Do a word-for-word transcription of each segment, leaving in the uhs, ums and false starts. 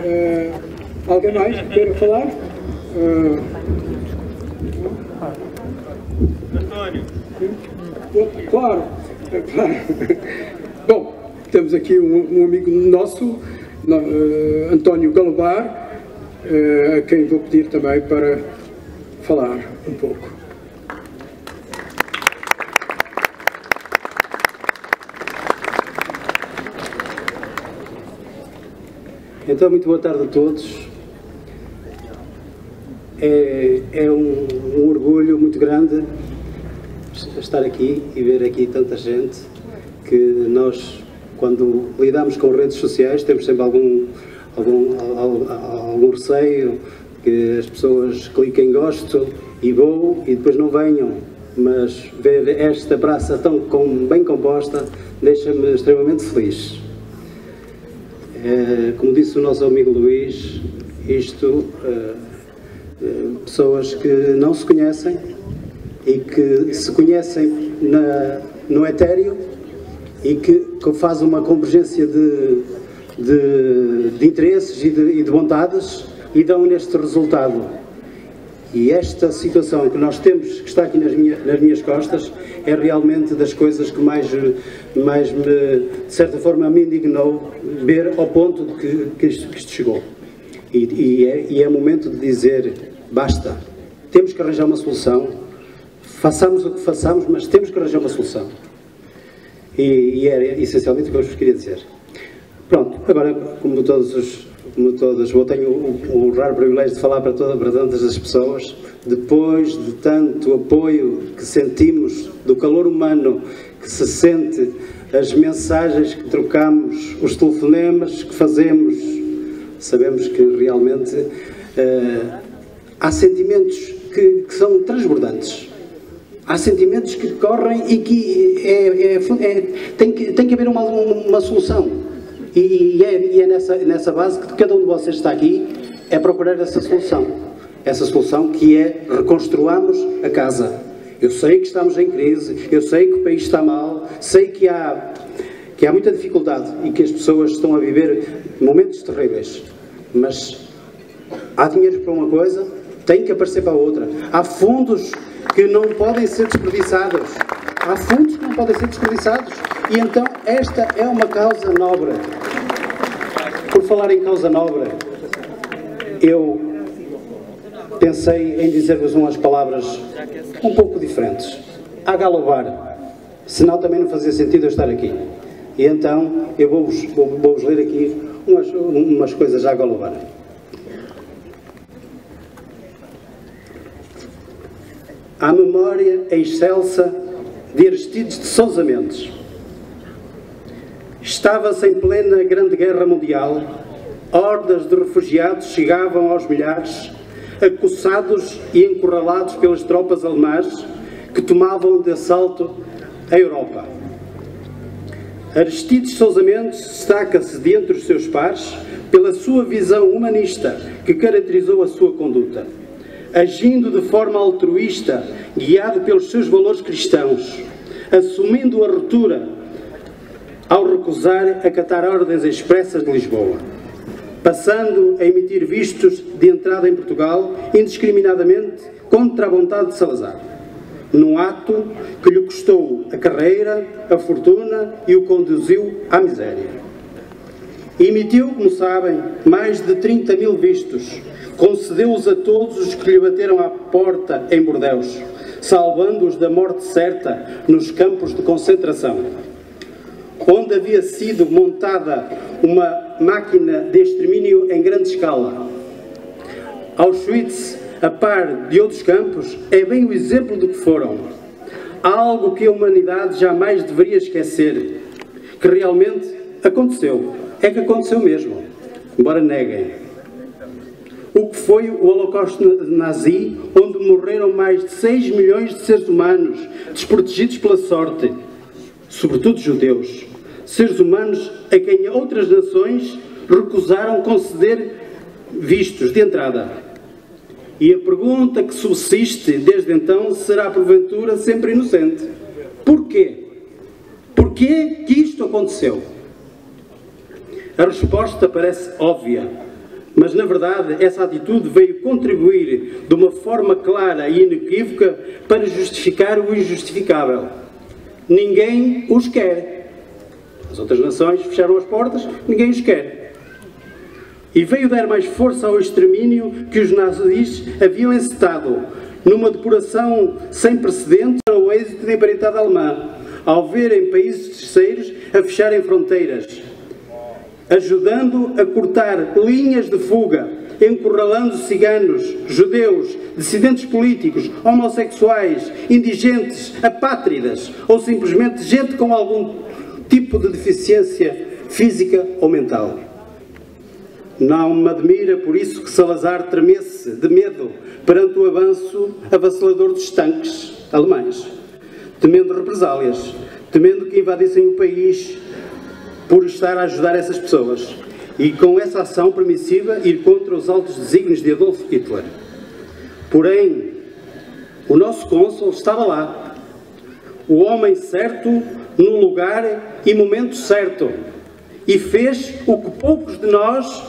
Uh, alguém mais que queira falar? Uh, António. Claro, é claro. Bom, temos aqui um, um amigo nosso, uh, António Galobar, uh, a quem vou pedir também para falar um pouco. Então, muito boa tarde a todos. É, é um, um orgulho muito grande estar aqui e ver aqui tanta gente, que nós, quando lidamos com redes sociais, temos sempre algum, algum, algum, algum receio que as pessoas cliquem gosto e vou e depois não venham, mas ver esta praça tão com, bem composta deixa-me extremamente feliz. É, como disse o nosso amigo Luís, isto, é, é, pessoas que não se conhecem e que se conhecem na, no etéreo e que, que fazem uma convergência de, de, de interesses e de, e de vontades e dão neste resultado. E esta situação que nós temos, que está aqui nas, minha, nas minhas costas, é realmente das coisas que mais, mais me, de certa forma, me indignou ver ao ponto de que, que, isto, que isto chegou. E, e, é, e é momento de dizer, basta, temos que arranjar uma solução, façamos o que façamos, mas temos que arranjar uma solução. E, e era essencialmente o que eu vos queria dizer. Pronto, agora, como todos os... como todas, eu tenho o, o raro privilégio de falar para, toda, para tantas as pessoas, depois de tanto apoio que sentimos, do calor humano que se sente, as mensagens que trocamos, os telefonemas que fazemos, sabemos que realmente uh, há sentimentos que, que são transbordantes. Há sentimentos que correm e que é, é, é, tem, que, tem que haver uma, uma solução. E, e, é, e é nessa, nessa base que cada um de vocês está aqui, é procurar essa solução. Essa solução que é reconstruamos a casa. Eu sei que estamos em crise, eu sei que o país está mal, sei que há, que há muita dificuldade e que as pessoas estão a viver momentos terríveis. Mas há dinheiro para uma coisa, tem que aparecer para a outra. Há fundos que não podem ser desperdiçados. Há fundos que não podem ser desperdiçados. E então esta é uma causa nobre. Por falar em causa nobre, eu pensei em dizer-vos umas palavras um pouco diferentes. A galobar, senão também não fazia sentido eu estar aqui. E então eu vou-vos vou, vou-vos ler aqui umas, umas coisas a galobar. À memória excelsa de Aristides de Sousa Mendes. Estava-se em plena Grande Guerra Mundial, hordas de refugiados chegavam aos milhares, acossados e encurralados pelas tropas alemãs que tomavam de assalto a Europa. Aristides Sousa Mendes destaca-se de entre os seus pares pela sua visão humanista que caracterizou a sua conduta. Agindo de forma altruísta, guiado pelos seus valores cristãos, assumindo a ruptura ao recusar acatar ordens expressas de Lisboa, passando a emitir vistos de entrada em Portugal indiscriminadamente contra a vontade de Salazar, num ato que lhe custou a carreira, a fortuna e o conduziu à miséria. Emitiu, como sabem, mais de trinta mil vistos, concedeu-os a todos os que lhe bateram à porta em Bordeus, salvando-os da morte certa nos campos de concentração, onde havia sido montada uma máquina de extermínio em grande escala. Auschwitz, a par de outros campos, é bem o exemplo do que foram. Algo que a humanidade jamais deveria esquecer, que realmente aconteceu. É que aconteceu mesmo, embora neguem. O que foi o Holocausto nazi, onde morreram mais de seis milhões de seres humanos, desprotegidos pela sorte, sobretudo judeus, seres humanos a quem outras nações recusaram conceder vistos de entrada. E a pergunta que subsiste desde então será, porventura, sempre inocente. Porquê? Porquê que isto aconteceu? A resposta parece óbvia. Mas, na verdade, essa atitude veio contribuir de uma forma clara e inequívoca para justificar o injustificável. Ninguém os quer. As outras nações fecharam as portas, ninguém os quer. E veio dar mais força ao extermínio que os nazis haviam encetado, numa depuração sem precedentes ao êxito da empreitada alemã, ao verem países terceiros a fecharem fronteiras, ajudando a cortar linhas de fuga, encurralando ciganos, judeus, dissidentes políticos, homossexuais, indigentes, apátridas ou simplesmente gente com algum tipo de deficiência física ou mental. Não me admira por isso que Salazar tremesse de medo perante o avanço avassalador dos tanques alemães, temendo represálias, temendo que invadissem o país por estar a ajudar essas pessoas e com essa ação permissiva ir contra os altos desígnios de Adolf Hitler. Porém, o nosso cônsul estava lá, o homem certo no lugar e momento certo, e fez o que poucos de nós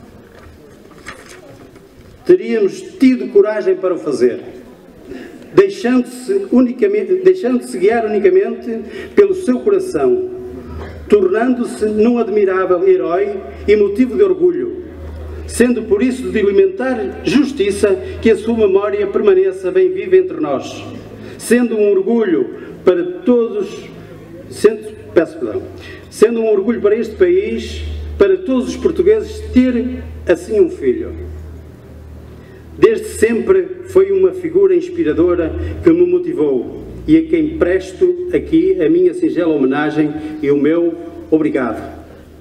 teríamos tido coragem para o fazer, deixando-se unicamente, deixando-se guiar unicamente pelo seu coração, tornando-se num admirável herói e motivo de orgulho, sendo por isso de alimentar justiça que a sua memória permaneça bem viva entre nós, sendo um orgulho para todos, sendo, peço perdão, sendo um orgulho para este país, para todos os portugueses ter assim um filho. Desde sempre foi uma figura inspiradora que me motivou e a quem presto aqui a minha singela homenagem e o meu obrigado.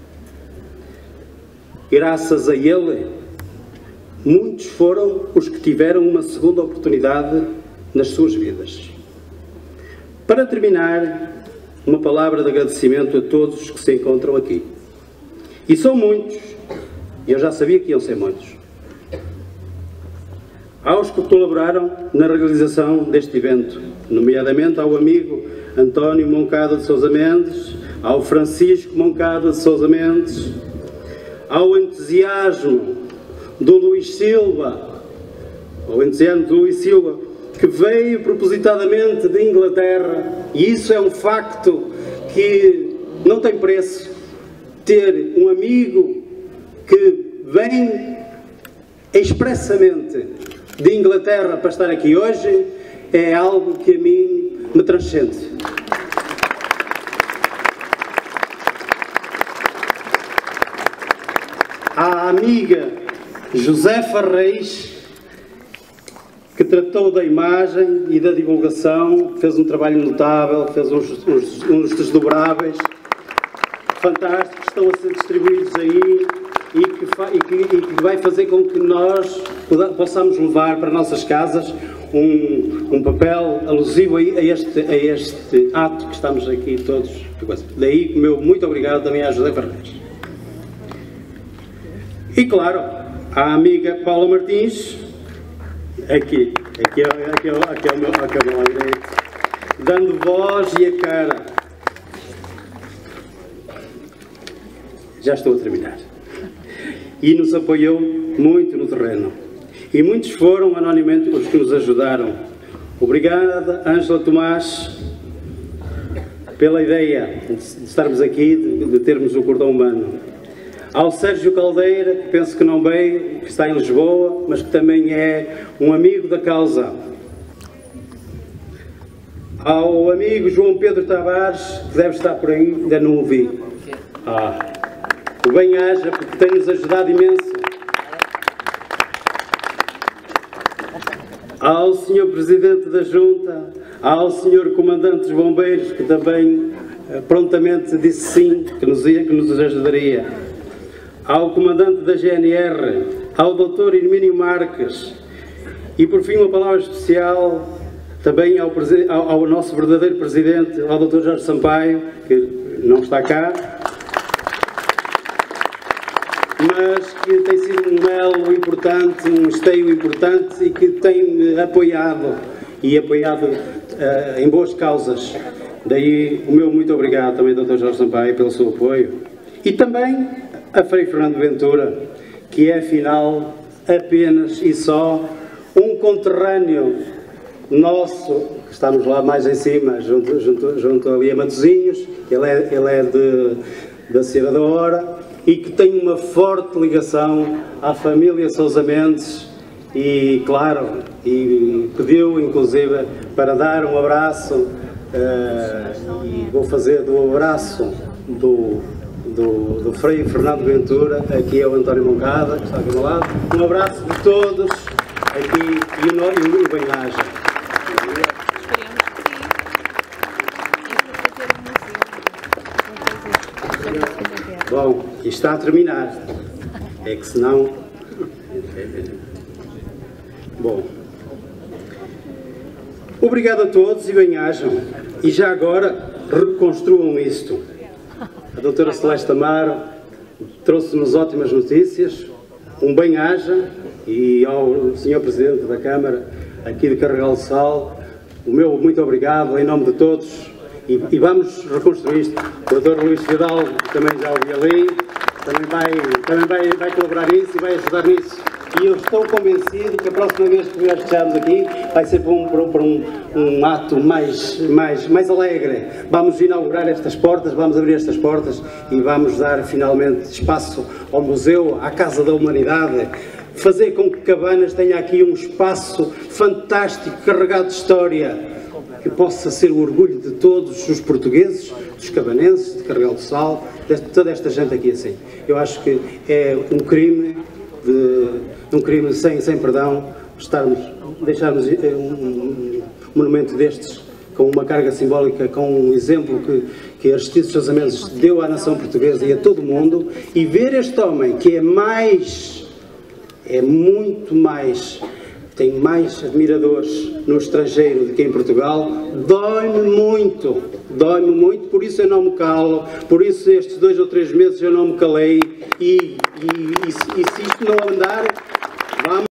Graças a ele, muitos foram os que tiveram uma segunda oportunidade nas suas vidas. Para terminar, uma palavra de agradecimento a todos os que se encontram aqui. E são muitos, e eu já sabia que iam ser muitos. Aos que colaboraram na realização deste evento, nomeadamente ao amigo António Moncada de Sousa Mendes, ao Francisco Moncada de Sousa Mendes, ao entusiasmo do Luís Silva, ao entusiasmo do Luís Silva, que veio propositadamente de Inglaterra, e isso é um facto que não tem preço, ter um amigo que vem expressamente de Inglaterra para estar aqui hoje, é algo que a mim me transcende. A amiga Josefa Reis, que tratou da imagem e da divulgação, fez um trabalho notável, fez uns, uns, uns desdobráveis fantásticos, estão a ser distribuídos aí, e que, e, que, e que vai fazer com que nós possamos levar para nossas casas um, um papel alusivo a este, a este ato que estamos aqui todos. Daí, meu muito obrigado também à José Fernandes. E claro, à amiga Paula Martins, aqui, aqui é, aqui é, aqui é o meu, aqui é o meu direito, dando voz e a cara. Já estou a terminar. E nos apoiou muito no terreno. E muitos foram anonimamente os que nos ajudaram. Obrigada, Ângela Tomás, pela ideia de estarmos aqui, de, de termos o cordão humano. Ao Sérgio Caldeira, que penso que não veio, que está em Lisboa, mas que também é um amigo da causa. Ao amigo João Pedro Tavares, que deve estar por aí, ainda não o vi. Ah. O bem-aja, porque tem-nos ajudado imenso. Ao senhor Presidente da Junta, ao senhor Comandante dos Bombeiros, que também prontamente disse sim, que nos, ia, que nos ajudaria. Ao Comandante da G N R, ao doutor Hermínio Marques, e por fim uma palavra especial também ao, ao, ao nosso verdadeiro Presidente, ao doutor Jorge Sampaio, que não está cá, mas que tem sido um elo importante, um esteio importante e que tem apoiado e apoiado uh, em boas causas. Daí o meu muito obrigado também, doutor Jorge Sampaio, pelo seu apoio. E também a Frei Fernando Ventura, que é afinal apenas e só um conterrâneo nosso, que estamos lá mais em cima, junto, junto, junto ali a Matosinhos. Ele é, ele é de, da Sierra da Hora e que tem uma forte ligação à família Sousa Mendes e, claro, e pediu inclusive para dar um abraço, uh, e vou fazer do abraço do, do, do Frei Fernando Ventura, aqui é o António Moncada, que está aqui ao meu lado. Um abraço de todos aqui e o, e o bem-aja. Bom, isto está a terminar, é que senão... Bom, obrigado a todos e bem-ajam, e já agora reconstruam isto. A doutora Celeste Amaro trouxe-nos ótimas notícias, um bem-aja, e ao senhor Presidente da Câmara, aqui de Carregal do Sal, o meu muito obrigado em nome de todos. E, e vamos reconstruir isto. O doutor Luís Fidalgo também já ouvi ali, também, vai, também vai, vai colaborar nisso e vai ajudar nisso. E eu estou convencido que a próxima vez que nós estejamos aqui vai ser para um, para um, um ato mais, mais, mais alegre. Vamos inaugurar estas portas, vamos abrir estas portas e vamos dar finalmente espaço ao Museu, à Casa da Humanidade. Fazer com que Cabanas tenha aqui um espaço fantástico, carregado de história, que possa ser o orgulho de todos os portugueses, dos cabanenses, de Carregal do Sal, de toda esta gente aqui assim. Eu acho que é um crime, de, um crime sem, sem perdão, estarmos, deixarmos um, um monumento destes com uma carga simbólica, com um exemplo que, que Aristides Sousa Mendes deu à nação portuguesa e a todo o mundo, e ver este homem que é mais, é muito mais... tem mais admiradores no estrangeiro do que em Portugal, dói-me muito, dói-me muito, por isso eu não me calo, por isso estes dois ou três meses eu não me calei, e, e, e, e se isto não andar, vamos...